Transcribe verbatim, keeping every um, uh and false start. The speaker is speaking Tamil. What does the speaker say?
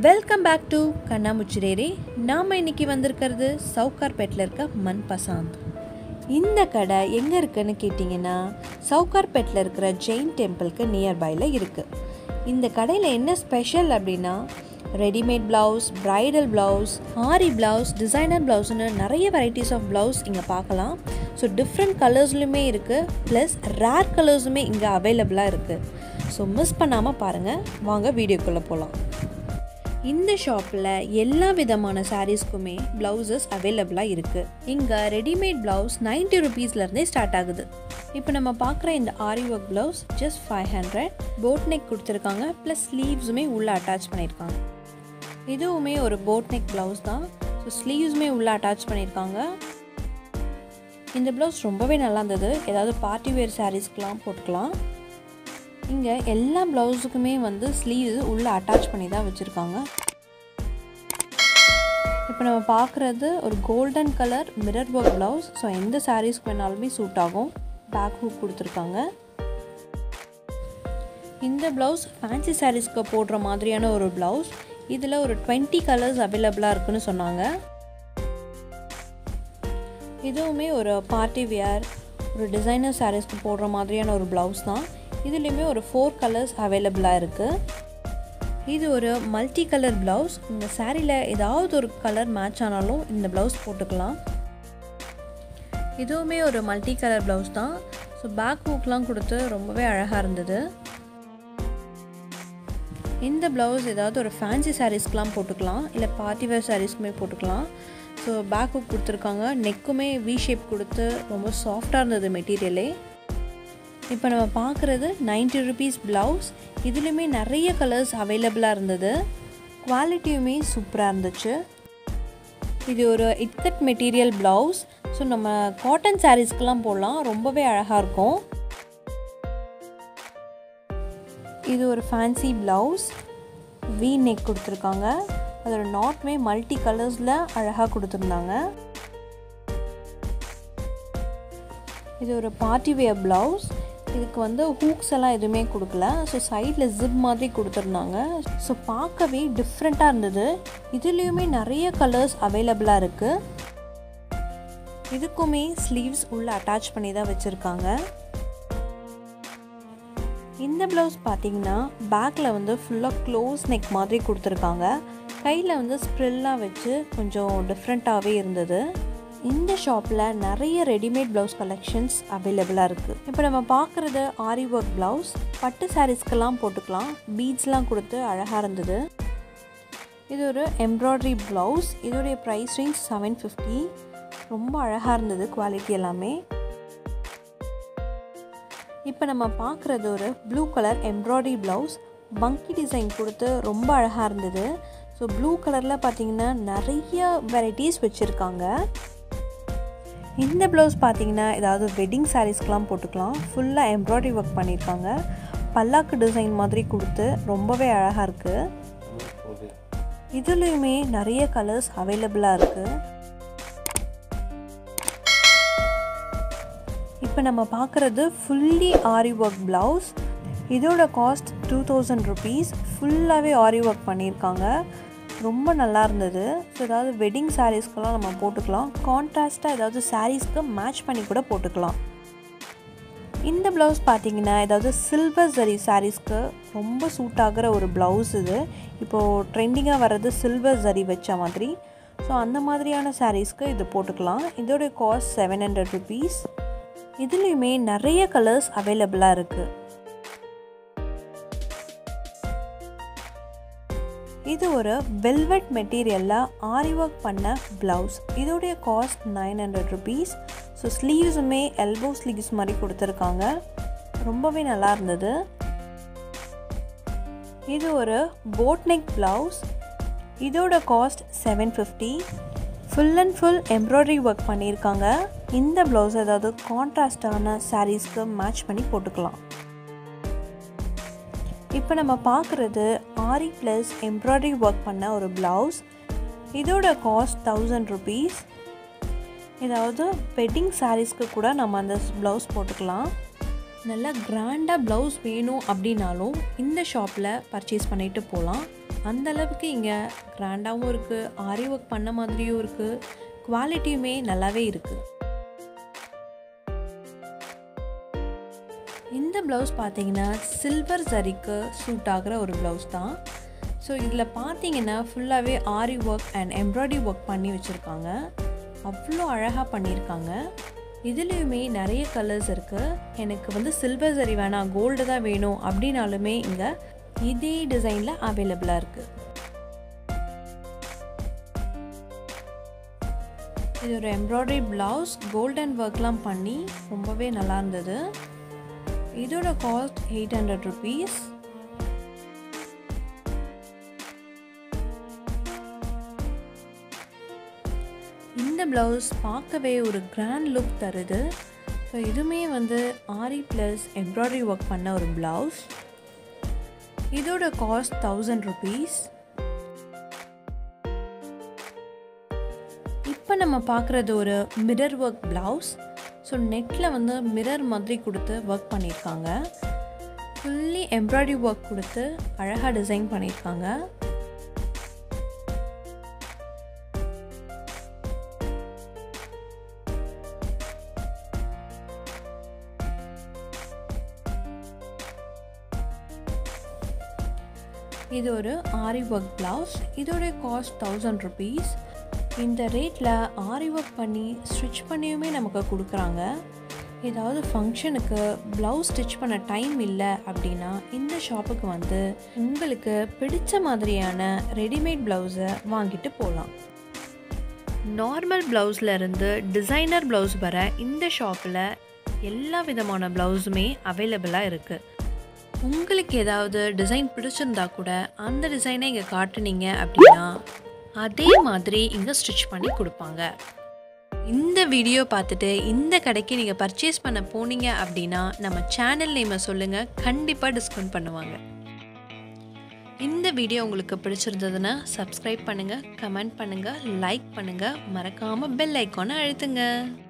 Welcome back to கண்ணாமுச்சிரேரி. நாம் இன்றைக்கி வந்திருக்கிறது சவுகார்பேட்டில் இருக்க மன் பசாந்த். இந்த கடை எங்கே இருக்குதுன்னு கேட்டிங்கன்னா சவுகார்பேட்டில் இருக்கிற ஜெயின் டெம்பிளுக்கு நியர்பையில் இருக்குது. இந்த கடையில் என்ன ஸ்பெஷல் அப்படின்னா readymade blouse, bridal blouse, aari blouse, designer ப்ளவுஸ்னு நிறைய வெரைட்டிஸ் ஆஃப் ப்ளவுஸ் இங்கே பார்க்கலாம். ஸோ டிஃப்ரெண்ட் கலர்ஸ்லையுமே இருக்குது, ப்ளஸ் ரேர் கலர்ஸுமே இங்கே அவைலபிளாக இருக்குது. ஸோ மிஸ் பண்ணாமல் பாருங்கள். வாங்க வீடியோக்குள்ளே போகலாம். இந்த ஷாப்பில் எல்லா விதமான சாரீஸ்க்குமே ப்ளவுசஸ் அவைலபிளாக இருக்குது. இங்கே ரெடிமேட் ப்ளவுஸ் நைன்ட்டி ருபீஸ்லேருந்தே ஸ்டார்ட் ஆகுது. இப்போ நம்ம பார்க்குற இந்த aari work blouse just five hundred. Boat neck கொடுத்துருக்காங்க, ப்ளஸ் ஸ்லீவ்ஸுமே உள்ளே அட்டாச் பண்ணியிருக்காங்க. இதுவுமே ஒரு போட் நெக் ப்ளவுஸ் தான். ஸோ ஸ்லீவ்ஸுமே உள்ளே அட்டாச் பண்ணியிருக்காங்க. இந்த ப்ளவுஸ் ரொம்பவே நல்லா இருந்தது. ஏதாவது பார்ட்டி வேர் சாரீஸ்க்கெலாம் போட்டுக்கலாம். இங்கே எல்லா ப்ளவுஸுக்குமே வந்து ஸ்லீவ்ஸ் உள்ளே அட்டாச் பண்ணி தான் வச்சுருக்காங்க. இப்போ நம்ம பார்க்குறது ஒரு golden colour mirror work blouse. So எந்த சாரீஸ்க்கு வேணாலுமே சூட் ஆகும். பேக் ஹூக் கொடுத்துருக்காங்க. இந்த ப்ளவுஸ் ஃபேன்சி சாரீஸ்க்கு போடுற மாதிரியான ஒரு ப்ளவுஸ். இதில் ஒரு டுவெண்ட்டி கலர்ஸ் அவைலபிளாக இருக்குன்னு சொன்னாங்க. இதுவுமே ஒரு பார்ட்டி வியர், ஒரு டிசைனர் சாரீஸ்க்கு போடுற மாதிரியான ஒரு ப்ளவுஸ் தான். இதுலேயுமே ஒரு ஃபோர் கலர்ஸ் அவைலபிளாக இருக்குது. இது ஒரு மல்டி கலர் ப்ளவுஸ். இந்த சாரியில் ஏதாவது ஒரு கலர் மேட்ச் ஆனாலும் இந்த ப்ளவுஸ் போட்டுக்கலாம். இதுவுமே ஒரு மல்டி கலர் ப்ளவுஸ் தான். ஸோ பேக் ஹூக்லாம் கொடுத்து ரொம்பவே அழகாக இருந்தது. இந்த ப்ளவுஸ் ஏதாவது ஒரு ஃபேன்சி சாரீஸ்க்கெலாம் போட்டுக்கலாம், இல்லை பார்ட்டி வேர் சாரீஸ்க்குமே போட்டுக்கலாம். ஸோ பேக் ஹூக் கொடுத்துருக்காங்க. நெக்குமே வி ஷேப் கொடுத்து ரொம்ப சாஃப்டாக இருந்தது மெட்டீரியலே. இப்போ நம்ம பார்க்குறது நைன்ட்டி ருபீஸ் ப்ளவுஸ். இதுலேயுமே நிறைய கலர்ஸ் அவைலபிளாக இருந்தது. குவாலிட்டியுமே சூப்பராக இருந்துச்சு. இது ஒரு இட்கட் மெட்டீரியல் ப்ளவுஸ். ஸோ நம்ம காட்டன் சாரீஸ்க்கெலாம் போடலாம், ரொம்பவே அழகாக இருக்கும். இது ஒரு ஃபேன்சி ப்ளவுஸ். வி நெக் கொடுத்துருக்காங்க. அதோட நாட்மே மல்டி கலர்ஸில் அழகாக கொடுத்துருந்தாங்க. இது ஒரு பார்ட்டி வேர் ப்ளவுஸ். இதுக்கு வந்து ஹூக்ஸ் எல்லாம் எதுவுமே கொடுக்கல. ஸோ சைடில் ஜிப் மாதிரி கொடுத்துருந்தாங்க. ஸோ பார்க்கவே டிஃப்ரெண்ட்டாக இருந்தது. இதுலேயுமே நிறைய கலர்ஸ் அவைலபிளாக இருக்குது. இதுக்குமே ஸ்லீவ்ஸ் உள்ளே அட்டாச் பண்ணி தான் வச்சுருக்காங்க. இந்த ப்ளவுஸ் பார்த்தீங்கன்னா பேக்கில் வந்து ஃபுல்லாக க்ளோஸ் நெக் மாதிரி கொடுத்துருக்காங்க. கையில் வந்து ஸ்ப்ரில்லாம் வச்சு கொஞ்சம் டிஃப்ரெண்ட்டாகவே இருந்தது. இந்த ஷாப்பில் நிறைய ரெடிமேட் ப்ளவுஸ் கலெக்ஷன்ஸ் அவைலபிளாக இருக்குது. இப்போ நம்ம பார்க்குறது ஆரி ஒர்க் ப்ளவுஸ். பட்டு சாரீஸ்க்கெல்லாம் போட்டுக்கலாம். பீட்ஸ்லாம் கொடுத்து அழகாக இருந்தது. இது ஒரு எம்ப்ராய்டரி ப்ளவுஸ். இதோடைய ப்ரைஸ் ரேஞ்ச் செவன் ஃபிஃப்டி. ரொம்ப அழகாக இருந்தது குவாலிட்டி எல்லாமே. இப்போ நம்ம பார்க்குறது ஒரு blue colour embroidery blouse. Funky design கொடுத்து ரொம்ப அழகாக இருந்தது. ஸோ ப்ளூ கலரில் பார்த்திங்கன்னா நிறைய வெரைட்டிஸ் வச்சுருக்காங்க. இந்த ப்ளவுஸ் பார்த்திங்கன்னா ஏதாவது வெட்டிங் சாரீஸ்க்கெலாம் போட்டுக்கலாம். ஃபுல்லாக எம்ப்ராய்டரி ஒர்க் பண்ணியிருக்காங்க. பல்லாக்கு டிசைன் மாதிரி கொடுத்து ரொம்பவே அழகாக இருக்குது. இதுலேயுமே நிறைய கலர்ஸ் அவைலபிளாக இருக்குது. இப்போ நம்ம பார்க்குறது ஃபுல்லி ஆரி ஒர்க் ப்ளவுஸ். இதோட காஸ்ட் டூ தௌசண்ட் ருபீஸ். ஃபுல்லாகவே ஆரி ஒர்க் பண்ணியிருக்காங்க. ரொம்ப நல்லா இருந்தது. ஸோ ஏதாவது வெட்டிங் சாரீஸ்க்கெல்லாம் நம்ம போட்டுக்கலாம். கான்ட்ராஸ்ட்டாக ஏதாவது சாரீஸ்க்கு மேட்ச் பண்ணி கூட போட்டுக்கலாம். இந்த ப்ளவுஸ் பார்த்திங்கன்னா ஏதாவது சில்வர் ஜரி சாரீஸ்க்கு ரொம்ப சூட் ஆகிற ஒரு ப்ளவுஸ் இது. இப்போது ட்ரெண்டிங்காக வர்றது சில்வர் ஜரி வச்ச மாதிரி. ஸோ அந்த மாதிரியான சாரீஸ்க்கு இது போட்டுக்கலாம். இதோடைய காஸ்ட் செவன் ஹண்ட்ரட் ருபீஸ். இதுலேயுமே நிறைய கலர்ஸ் அவைலபிளாக இருக்குது. இது ஒரு வெல்வெட் மெட்டீரியலில் ஆரி ஒர்க் பண்ண ப்ளவுஸ். இதோடைய cost nine hundred rupees. So ஸ்லீவ்ஸுமே எல்போ ஸ்லீவ்ஸ் மாதிரி கொடுத்துருக்காங்க. ரொம்பவே நல்லா இருந்தது. இது ஒரு போட் நெக் ப்ளவுஸ். இதோட cost seven fifty. Full and full embroidery work பண்ணியிருக்காங்க. இந்த ப்ளவுஸ் ஏதாவது கான்ட்ராஸ்டான சாரீஸ்க்கு மேட்ச் பண்ணி போட்டுக்கலாம். இப்போ நம்ம பார்க்குறது ஆரி ப்ளஸ் எம்ப்ராய்டரி ஒர்க் பண்ண ஒரு ப்ளவுஸ். இதோட காஸ்ட் தௌசண்ட் ருபீஸ். ஏதாவது வெட்டிங் சாரீஸ்க்கு கூட நம்ம அந்த ப்ளவுஸ் போட்டுக்கலாம். நல்லா கிராண்டாக ப்ளவுஸ் வேணும் அப்படின்னாலும் இந்த ஷாப்பில் பர்ச்சேஸ் பண்ணிட்டு போகலாம். அந்த அளவுக்கு இங்கே கிராண்டாகவும் இருக்குது, ஆரி ஒர்க் பண்ண மாதிரியும் இருக்குது, குவாலிட்டியுமே நல்லாவே இருக்குது. இந்த ப்ளவுஸ் பார்த்தீங்கன்னா சில்வர் ஜரிக்கு சூட் ஆகிற ஒரு ப்ளவுஸ் தான். ஸோ இதில் பார்த்தீங்கன்னா ஃபுல்லாகவே aari work and embroidery work பண்ணி வச்சுருக்காங்க. அவ்வளோ அழகாக பண்ணியிருக்காங்க. இதுலேயுமே நிறைய கலர்ஸ் இருக்குது. எனக்கு வந்து சில்வர் ஜரி வேணாம், கோல்டு தான் வேணும் அப்படின்னாலுமே இங்கே இதே டிசைனில் அவைலபிளாக இருக்குது. இது ஒரு எம்ப்ராய்டரி ப்ளவுஸ், கோல்டன் ஒர்க்லாம் பண்ணி ரொம்பவே நல்லா இருந்தது. இதோட காஸ்ட் எயிட் ஹண்ட்ரட் ருபீஸ். இந்த ப்ளவுஸ் பார்க்கவே ஒரு கிராண்ட் லுக் தருது. ஸோ இதுவுமே வந்து ஆரி ப்ளஸ் எம்ப்ராய்டரி ஒர்க் பண்ண ஒரு ப்ளவுஸ். இதோட காஸ்ட் தௌசண்ட் ருபீஸ். இப்போ நம்ம பார்க்குறது ஒரு மிரர் ஒர்க் ப்ளவுஸ். ஸோ நெக்கில் வந்து மிரர் மாதிரி கொடுத்து ஒர்க் பண்ணியிருக்காங்க. ஃபுல்லி எம்ப்ராய்டரி ஒர்க் கொடுத்து அழகாக டிசைன் பண்ணியிருக்காங்க. இது ஒரு ஆரி ஒர்க் ப்ளவுஸ். இதோடைய காஸ்ட் தௌசண்ட் ருபீஸ். இந்த ரேட்டில் ஆரி ஒர்க் பண்ணி ஸ்டிச் பண்ணியுமே நமக்கு கொடுக்குறாங்க. ஏதாவது ஃபங்க்ஷனுக்கு ப்ளவுஸ் ஸ்டிச் பண்ண டைம் இல்லை அப்படின்னா இந்த ஷாப்புக்கு வந்து உங்களுக்கு பிடிச்ச மாதிரியான ரெடிமேட் ப்ளவுஸை வாங்கிட்டு போகலாம். நார்மல் ப்ளவுஸில் இருந்து டிசைனர் ப்ளவுஸ் வர இந்த ஷாப்பில் எல்லா விதமான ப்ளவுஸுமே அவைலபிளாக இருக்குது. உங்களுக்கு ஏதாவது டிசைன் பிடிச்சிருந்தா கூட அந்த டிசைனை இங்கே காட்டுனீங்க அப்படின்னா அதே மாதிரி இங்கே ஸ்டிச் பண்ணி கொடுப்பாங்க. இந்த வீடியோ பார்த்துட்டு இந்த கடைக்கு நீங்கள் பர்ச்சேஸ் பண்ண போனீங்க அப்படின்னா நம்ம சேனல் நேமை சொல்லுங்கள், கண்டிப்பாக டிஸ்கவுண்ட் பண்ணுவாங்க. இந்த வீடியோ உங்களுக்கு பிடிச்சிருந்ததுன்னா சப்ஸ்கிரைப் பண்ணுங்கள், கமெண்ட் பண்ணுங்கள், லைக் பண்ணுங்கள், மறக்காமல் பெல் ஐக்கானை அழுத்துங்க.